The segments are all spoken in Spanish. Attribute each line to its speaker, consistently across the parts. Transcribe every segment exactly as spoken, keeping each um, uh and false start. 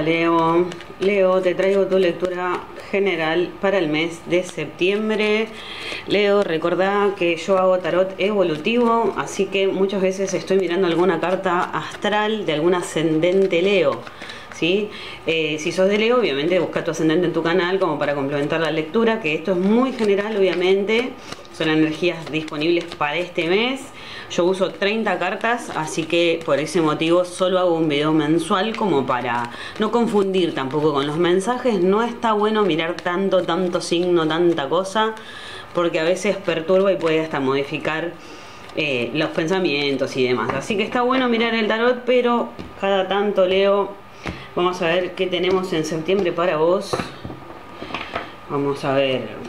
Speaker 1: Hola Leo, Leo, te traigo tu lectura general para el mes de septiembre. Leo, recordá que yo hago tarot evolutivo, así que muchas veces estoy mirando alguna carta astral de algún ascendente Leo, ¿sí? Eh, si sos de Leo, obviamente busca tu ascendente en tu canal como para complementar la lectura, que esto es muy general, obviamente, son energías disponibles para este mes. Yo uso treinta cartas, así que por ese motivo solo hago un video mensual como para no confundir tampoco con los mensajes. No está bueno mirar tanto, tanto signo, tanta cosa, porque a veces perturba y puede hasta modificar eh, los pensamientos y demás. Así que está bueno mirar el tarot, pero cada tanto, Leo, vamos a ver qué tenemos en septiembre para vos. Vamos a ver...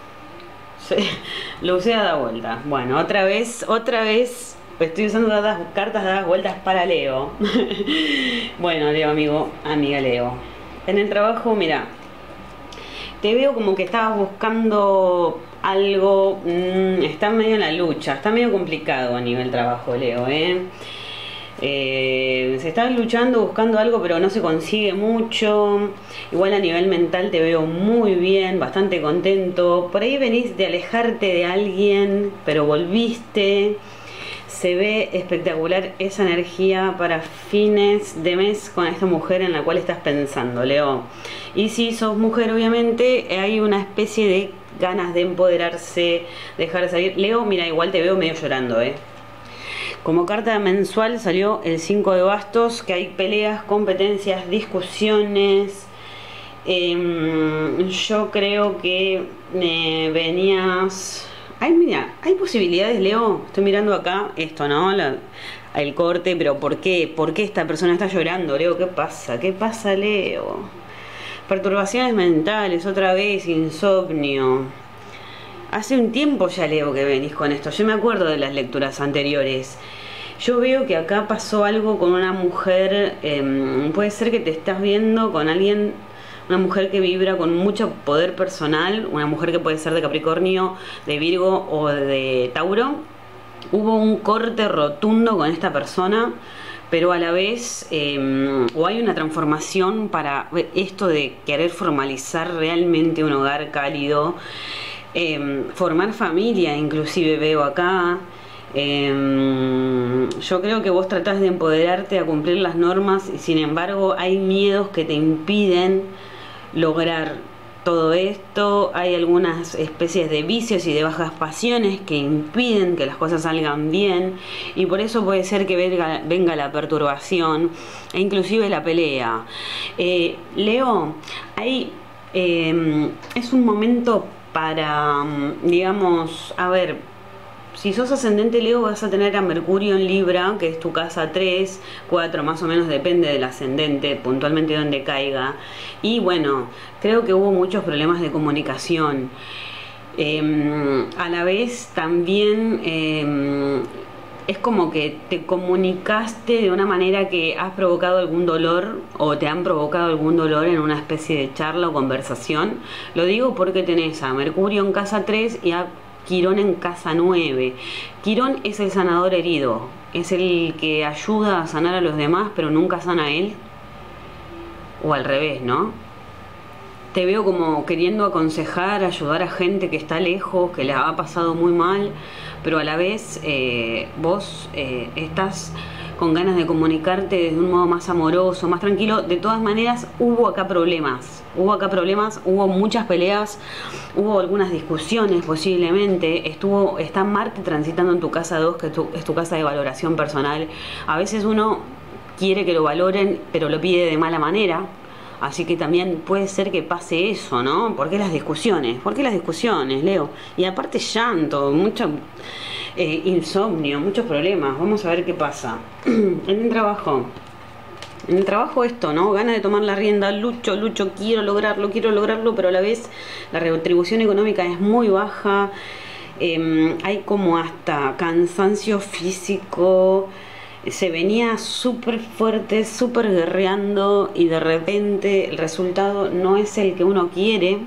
Speaker 1: Lucía da vuelta. Bueno, otra vez, otra vez estoy usando dadas, cartas dadas vueltas para Leo. Bueno, Leo, amigo, amiga Leo. En el trabajo, mira, te veo como que estabas buscando algo, mmm, está medio en la lucha, está medio complicado a nivel trabajo, Leo, ¿eh? Eh, se está luchando, buscando algo, pero no se consigue mucho. Igual a nivel mental te veo muy bien, bastante contento. Por ahí venís de alejarte de alguien, pero volviste. Se ve espectacular esa energía para fines de mes con esta mujer en la cual estás pensando, Leo. Y si sos mujer, obviamente hay una especie de ganas de empoderarse, dejar de salir. Leo, mira, igual te veo medio llorando, eh como carta mensual salió el cinco de bastos, que hay peleas, competencias, discusiones. Eh, yo creo que eh, venías... Ay, mira, hay posibilidades, Leo. Estoy mirando acá esto, ¿no? La, el corte, pero ¿por qué? ¿Por qué esta persona está llorando, Leo? ¿Qué pasa? ¿Qué pasa, Leo? Perturbaciones mentales, otra vez, insomnio. Hace un tiempo ya, Leo, que venís con esto. Yo me acuerdo de las lecturas anteriores. Yo veo que acá pasó algo con una mujer. Eh, puede ser que te estás viendo con alguien, una mujer que vibra con mucho poder personal, una mujer que puede ser de Capricornio, de Virgo o de Tauro. Hubo un corte rotundo con esta persona, pero a la vez eh, o hay una transformación para esto de querer formalizar realmente un hogar cálido. Eh, formar familia, inclusive veo acá. Eh, yo creo que vos tratás de empoderarte a cumplir las normas y sin embargo hay miedos que te impiden lograr todo esto. Hay algunas especies de vicios y de bajas pasiones que impiden que las cosas salgan bien, y por eso puede ser que venga, venga la perturbación e inclusive la pelea. eh, Leo, ahí eh, es un momento para, digamos, a ver, si sos ascendente Leo vas a tener a Mercurio en Libra, que es tu casa tres, cuatro, más o menos, depende del ascendente, puntualmente donde caiga. Y bueno, creo que hubo muchos problemas de comunicación. Eh, a la vez también... Eh, es como que te comunicaste de una manera que has provocado algún dolor o te han provocado algún dolor en una especie de charla o conversación. Lo digo porque tenés a Mercurio en casa tres y a Quirón en casa nueve. Quirón es el sanador herido, es el que ayuda a sanar a los demás pero nunca sana a él. O al revés, ¿no? Te veo como queriendo aconsejar, ayudar a gente que está lejos, que les ha pasado muy mal, pero a la vez eh, vos eh, estás con ganas de comunicarte desde un modo más amoroso, más tranquilo. De todas maneras, hubo acá problemas, hubo acá problemas, hubo muchas peleas, hubo algunas discusiones posiblemente. Estuvo, está Marte transitando en tu casa dos, que tu, es tu casa de valoración personal. A veces uno quiere que lo valoren, pero lo pide de mala manera. Así que también puede ser que pase eso, ¿no? ¿Por qué las discusiones? ¿Por qué las discusiones, Leo? Y aparte llanto, mucho eh, insomnio, muchos problemas. Vamos a ver qué pasa. En el trabajo. En el trabajo esto, ¿no? Ganas de tomar la rienda, lucho, lucho, quiero lograrlo, quiero lograrlo, pero a la vez la retribución económica es muy baja. Eh, hay como hasta cansancio físico. Se venía súper fuerte, súper guerreando y de repente el resultado no es el que uno quiere.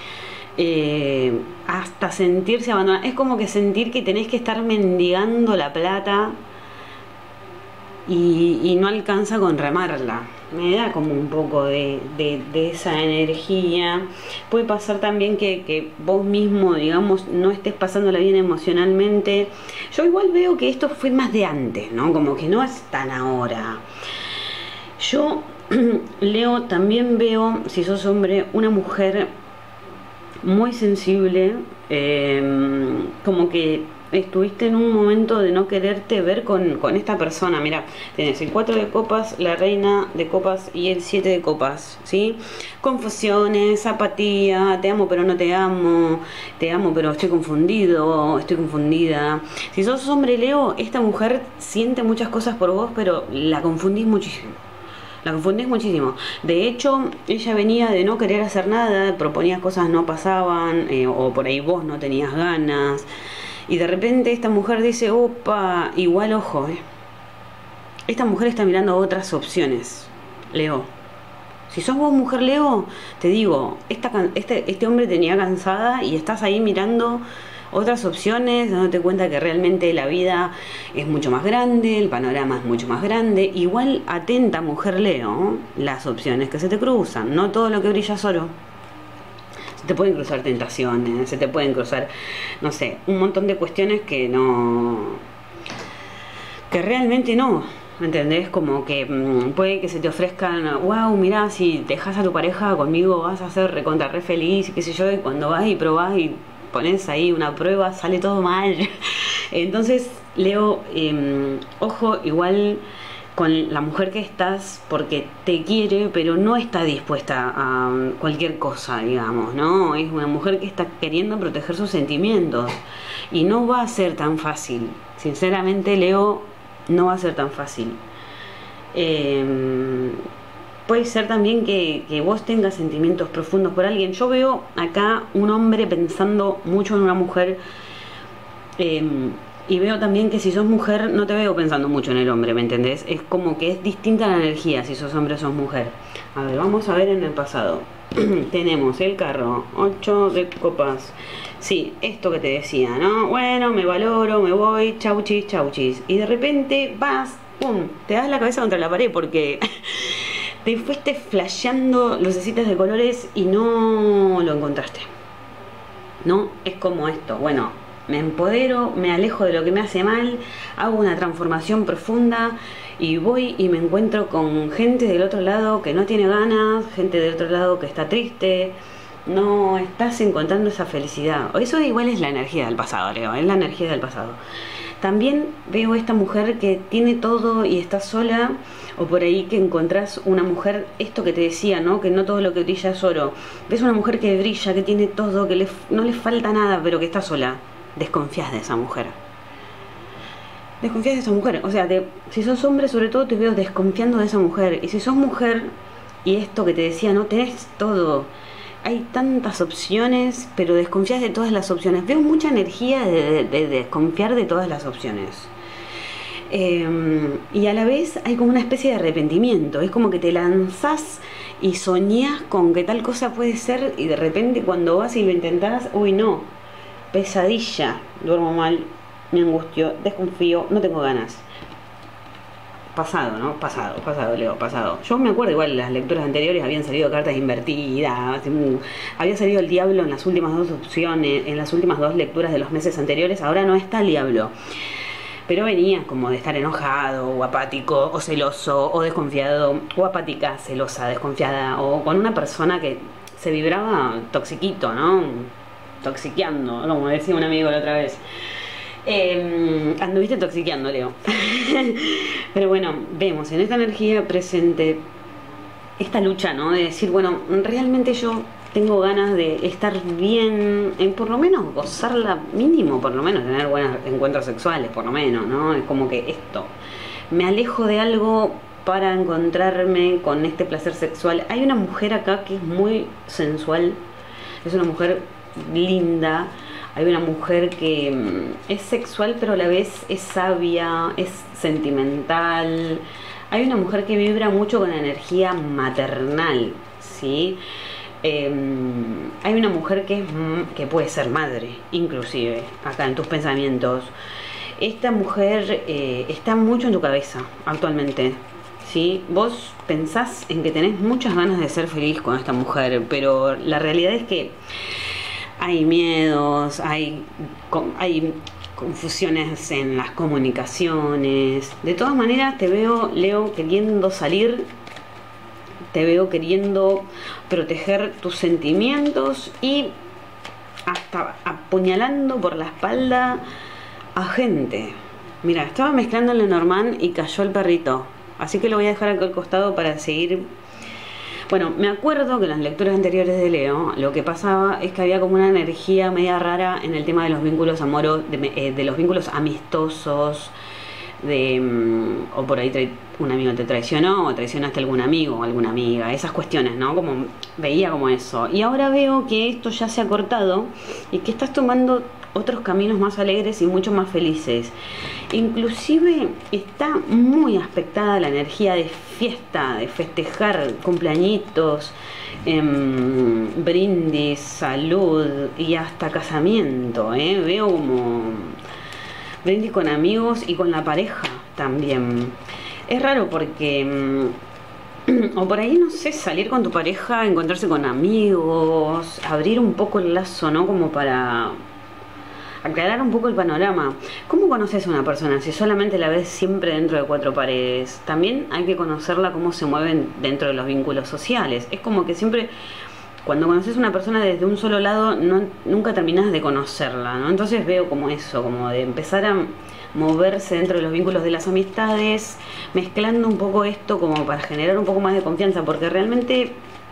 Speaker 1: Eh, hasta sentirse abandonado. Es como que sentir que tenés que estar mendigando la plata y, y no alcanza con remarla. me da como un poco de, de, de esa energía. Puede pasar también que, que vos mismo, digamos, no estés pasándola bien emocionalmente. Yo igual veo que esto fue más de antes, ¿no? Como que no es tan ahora. Yo, Leo, también veo, si sos hombre, una mujer muy sensible, eh, como que estuviste en un momento de no quererte ver con, con esta persona. Mira, tenés el cuatro de copas, la reina de copas y el siete de copas, ¿sí? Confusiones, apatía, te amo pero no te amo, te amo pero estoy confundido, estoy confundida. Si sos hombre, Leo, esta mujer siente muchas cosas por vos, pero la confundís muchísimo. La confundís muchísimo. De hecho, ella venía de no querer hacer nada, proponía cosas, no pasaban, eh, o por ahí vos no tenías ganas. Y de repente esta mujer dice, opa, igual ojo, eh. Esta mujer está mirando otras opciones, Leo. Si sos vos mujer, Leo, te digo, esta, este, este hombre tenía cansada y estás ahí mirando otras opciones, dándote cuenta que realmente la vida es mucho más grande, el panorama es mucho más grande. Igual atenta, mujer, Leo, las opciones que se te cruzan, no todo lo que brilla es oro. Se te pueden cruzar tentaciones, se te pueden cruzar, no sé, un montón de cuestiones que no, que realmente no, ¿me entendés? Como que mmm, puede que se te ofrezcan, wow, mirá, si dejas a tu pareja conmigo vas a ser recontra re feliz y qué sé yo, y cuando vas y probás y pones ahí una prueba sale todo mal. Entonces, Leo, eh, ojo, igual con la mujer que estás, porque te quiere, pero no está dispuesta a cualquier cosa, digamos, ¿no? Es una mujer que está queriendo proteger sus sentimientos y no va a ser tan fácil. Sinceramente, Leo, no va a ser tan fácil. Eh, puede ser también que, que vos tengas sentimientos profundos por alguien. Yo veo acá un hombre pensando mucho en una mujer. Eh, Y veo también que si sos mujer, no te veo pensando mucho en el hombre, ¿me entendés? Es como que es distinta la energía si sos hombre o sos mujer. A ver, vamos a ver en el pasado. Tenemos el carro, ocho de copas. Sí, esto que te decía, ¿no? Bueno, me valoro, me voy, chauchis, chauchis. Y de repente vas, pum, te das la cabeza contra la pared porque te fuiste flasheando lucecitas de colores y no lo encontraste. ¿No? Es como esto, bueno, me empodero, me alejo de lo que me hace mal, hago una transformación profunda y voy y me encuentro con gente del otro lado que no tiene ganas, gente del otro lado que está triste, no estás encontrando esa felicidad. Eso igual es la energía del pasado, Leo, es la energía del pasado. También veo esta mujer que tiene todo y está sola, o por ahí que encontrás una mujer, esto que te decía, ¿no? Que no todo lo que brilla es oro. Ves una mujer que brilla, que tiene todo, que le, no le falta nada, pero que está sola. Desconfías de esa mujer. Desconfías de esa mujer. O sea, te, si sos hombre, sobre todo te veo desconfiando de esa mujer. Y si sos mujer, y esto que te decía, no tenés todo. Hay tantas opciones, pero desconfías de todas las opciones. Veo mucha energía de, de, de desconfiar de todas las opciones. Eh, y a la vez hay como una especie de arrepentimiento. Es como que te lanzás y soñás con que tal cosa puede ser, y de repente cuando vas y lo intentás, uy, no. Pesadilla, duermo mal, me angustio, desconfío, no tengo ganas. Pasado, ¿no? Pasado, pasado, Leo, pasado. Yo me acuerdo igual, las lecturas anteriores habían salido cartas invertidas, había salido el diablo en las últimas dos opciones, en las últimas dos lecturas de los meses anteriores. Ahora no está el diablo, pero venía como de estar enojado, o apático, o celoso, o desconfiado, o apática, celosa, desconfiada, o con una persona que se vibraba toxiquito, ¿no? Toxiqueando, como decía un amigo la otra vez. Eh, anduviste toxiqueando, Leo. Pero bueno, vemos en esta energía presente esta lucha, ¿no? De decir, bueno, realmente yo tengo ganas de estar bien, en por lo menos gozarla mínimo, por lo menos tener buenos encuentros sexuales, por lo menos, ¿no? Es como que esto, me alejo de algo para encontrarme con este placer sexual. Hay una mujer acá que es muy sensual, es una mujer linda, hay una mujer que mm, es sexual pero a la vez es sabia, es sentimental. Hay una mujer que vibra mucho con energía maternal, ¿sí? Eh, hay una mujer que, es, que puede ser madre, inclusive, acá en tus pensamientos. Esta mujer eh, está mucho en tu cabeza actualmente, ¿sí? Vos pensás en que tenés muchas ganas de ser feliz con esta mujer, pero la realidad es que hay miedos, hay, hay confusiones en las comunicaciones. De todas maneras, te veo, Leo, queriendo salir, te veo queriendo proteger tus sentimientos y hasta apuñalando por la espalda a gente. Mira, estaba mezclando en Lenormand y cayó el perrito, así que lo voy a dejar acá al costado para seguir. Bueno, me acuerdo que en las lecturas anteriores de Leo lo que pasaba es que había como una energía media rara en el tema de los vínculos amorosos, de, eh, de los vínculos amistosos, de o por ahí un amigo te traicionó o traicionaste a algún amigo o alguna amiga, esas cuestiones, ¿no? Como veía como eso. Y ahora veo que esto ya se ha cortado y que estás tomando otros caminos más alegres y mucho más felices. Inclusive está muy aspectada la energía de fiesta, de festejar cumpleañitos, eh, brindis, salud y hasta casamiento, ¿eh? Veo como brindis con amigos y con la pareja también. Es raro porque o por ahí, no sé, salir con tu pareja, encontrarse con amigos, abrir un poco el lazo, ¿no? Como para aclarar un poco el panorama. ¿Cómo conoces a una persona si solamente la ves siempre dentro de cuatro paredes? También hay que conocerla cómo se mueven dentro de los vínculos sociales. Es como que siempre, cuando conoces a una persona desde un solo lado, no, nunca terminás de conocerla, ¿no? Entonces veo como eso, como de empezar a moverse dentro de los vínculos de las amistades, mezclando un poco esto como para generar un poco más de confianza, porque realmente,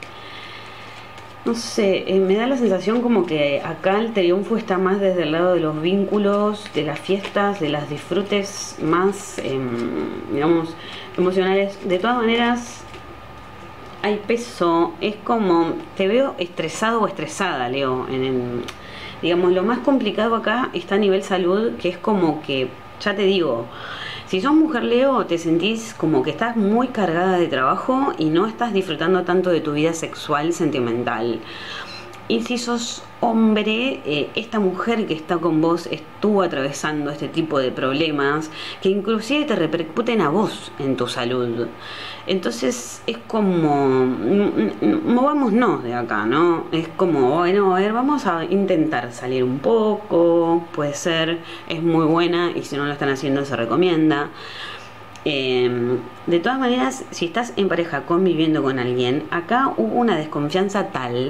Speaker 1: no sé, eh, me da la sensación como que acá el triunfo está más desde el lado de los vínculos, de las fiestas, de las disfrutes más, eh, digamos, emocionales. De todas maneras, hay peso, es como, te veo estresado o estresada, Leo, en el, digamos, lo más complicado acá está a nivel salud, que es como que, ya te digo, si sos mujer, Leo, te sentís como que estás muy cargada de trabajo y no estás disfrutando tanto de tu vida sexual, sentimental. Y si sos hombre, eh, esta mujer que está con vos estuvo atravesando este tipo de problemas que inclusive te repercuten a vos en tu salud. Entonces es como, movámonos de acá, ¿no? Es como, bueno, a ver, vamos a intentar salir un poco, puede ser, es muy buena y si no lo están haciendo se recomienda. Eh, de todas maneras, si estás en pareja conviviendo con alguien, acá hubo una desconfianza tal,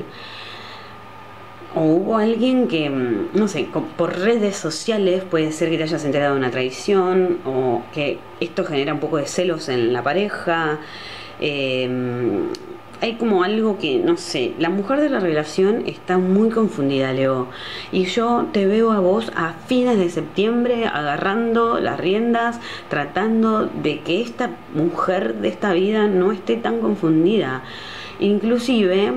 Speaker 1: o hubo alguien que, no sé, por redes sociales puede ser que te hayas enterado de una traición o que esto genera un poco de celos en la pareja. Eh, hay como algo que, no sé, la mujer de la relación está muy confundida, Leo. Y yo te veo a vos a fines de septiembre agarrando las riendas, tratando de que esta mujer de esta vida no esté tan confundida. Inclusive,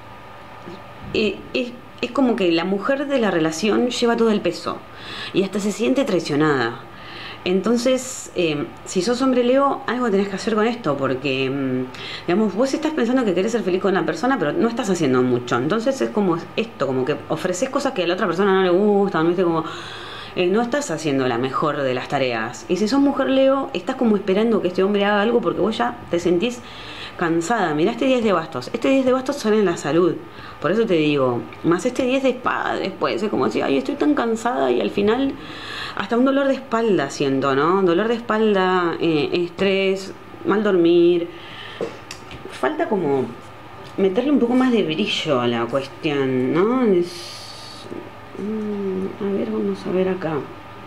Speaker 1: eh, es Es como que la mujer de la relación lleva todo el peso y hasta se siente traicionada. Entonces, eh, si sos hombre, Leo, algo tenés que hacer con esto, porque, digamos, vos estás pensando que querés ser feliz con una persona, pero no estás haciendo mucho. Entonces es como esto, como que ofreces cosas que a la otra persona no le gustan, ¿viste? Como, eh, no estás haciendo la mejor de las tareas. Y si sos mujer, Leo, estás como esperando que este hombre haga algo porque vos ya te sentís cansada. Mirá este diez de bastos. Este diez de bastos son en la salud. Por eso te digo, más este diez de espada después. Es como decir, ay, estoy tan cansada y al final hasta un dolor de espalda siento, ¿no? Dolor de espalda, eh, estrés, mal dormir. Falta como meterle un poco más de brillo a la cuestión, ¿no? Es... a ver, vamos a ver acá.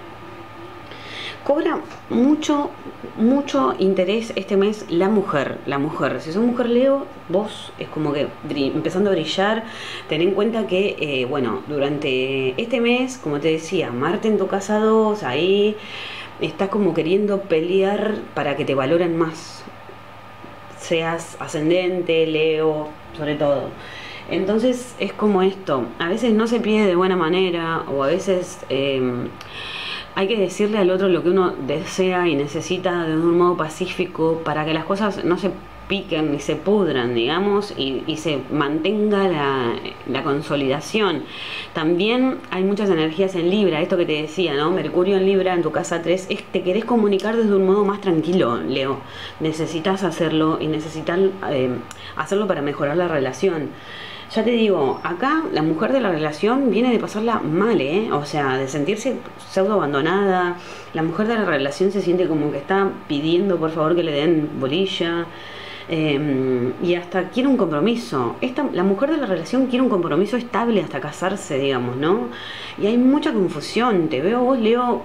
Speaker 1: Cobra mucho, mucho interés este mes la mujer, la mujer. Si sos mujer, Leo, vos es como que empezando a brillar. Ten en cuenta que, eh, bueno, durante este mes, como te decía, Marte en tu casa dos, ahí estás como queriendo pelear para que te valoren más. Seas ascendente, Leo, sobre todo. Entonces es como esto, a veces no se pide de buena manera o a veces... Eh, hay que decirle al otro lo que uno desea y necesita de un modo pacífico para que las cosas no se piquen y se pudran, digamos, y, y se mantenga la, la consolidación. También hay muchas energías en Libra, esto que te decía, ¿no? Mercurio en Libra, en tu casa tres, es, te querés comunicar desde un modo más tranquilo, Leo. Necesitas hacerlo y necesitas eh, hacerlo para mejorar la relación. Ya te digo, acá la mujer de la relación viene de pasarla mal, ¿eh? O sea, de sentirse pseudo abandonada. La mujer de la relación se siente como que está pidiendo por favor que le den bolilla. Eh, y hasta quiere un compromiso. Esta, la mujer de la relación quiere un compromiso estable hasta casarse, digamos, ¿no? Y hay mucha confusión. Te veo vos, Leo,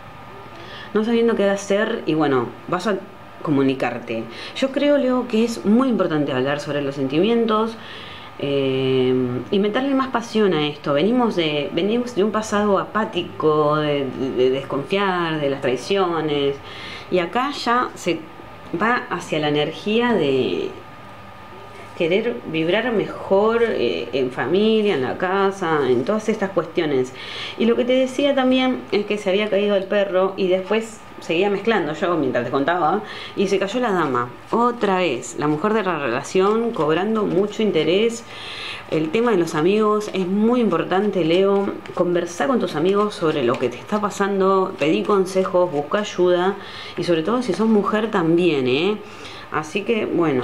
Speaker 1: no sabiendo qué hacer y bueno, vas a comunicarte. Yo creo, Leo, que es muy importante hablar sobre los sentimientos. Eh, y meterle más pasión a esto. Venimos de, venimos de un pasado apático, de, de, de desconfiar, de las traiciones, y acá ya se va hacia la energía de querer vibrar mejor eh, en familia, en la casa, en todas estas cuestiones. Y lo que te decía también es que se había caído el perro y después seguía mezclando yo mientras te contaba y se cayó la dama. Otra vez, la mujer de la relación cobrando mucho interés. El tema de los amigos es muy importante, Leo. Conversá con tus amigos sobre lo que te está pasando, pedí consejos, busca ayuda y sobre todo si sos mujer también, ¿eh? Así que, bueno,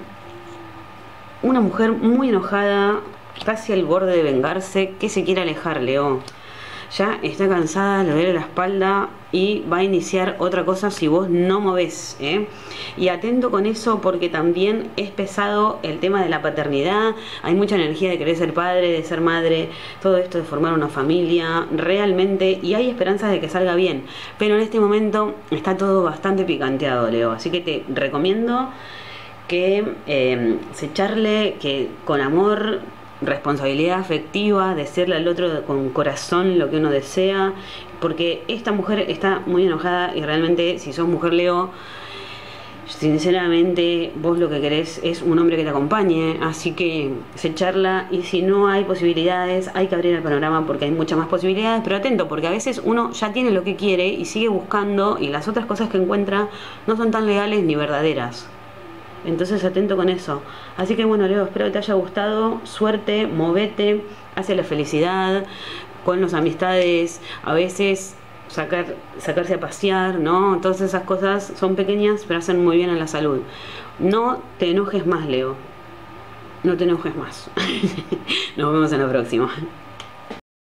Speaker 1: una mujer muy enojada, casi al borde de vengarse, que se quiere alejar, Leo. Ya está cansada, le duele la espalda y va a iniciar otra cosa si vos no movés, ¿eh? Y atento con eso porque también es pesado el tema de la paternidad. Hay mucha energía de querer ser padre, de ser madre, todo esto de formar una familia, realmente, y hay esperanzas de que salga bien. Pero en este momento está todo bastante picanteado, Leo. Así que te recomiendo que eh, se charle, que con amor, responsabilidad afectiva, decirle al otro con corazón lo que uno desea, porque esta mujer está muy enojada y realmente si sos mujer, Leo, sinceramente vos lo que querés es un hombre que te acompañe, así que se charla y si no hay posibilidades hay que abrir el panorama porque hay muchas más posibilidades, pero atento porque a veces uno ya tiene lo que quiere y sigue buscando y las otras cosas que encuentra no son tan legales ni verdaderas. Entonces atento con eso. Así que bueno, Leo, espero que te haya gustado. Suerte, movete hacia la felicidad, con las amistades, a veces sacar, sacarse a pasear, ¿no? Todas esas cosas son pequeñas, pero hacen muy bien a la salud. No te enojes más, Leo. No te enojes más. Nos vemos en la próxima.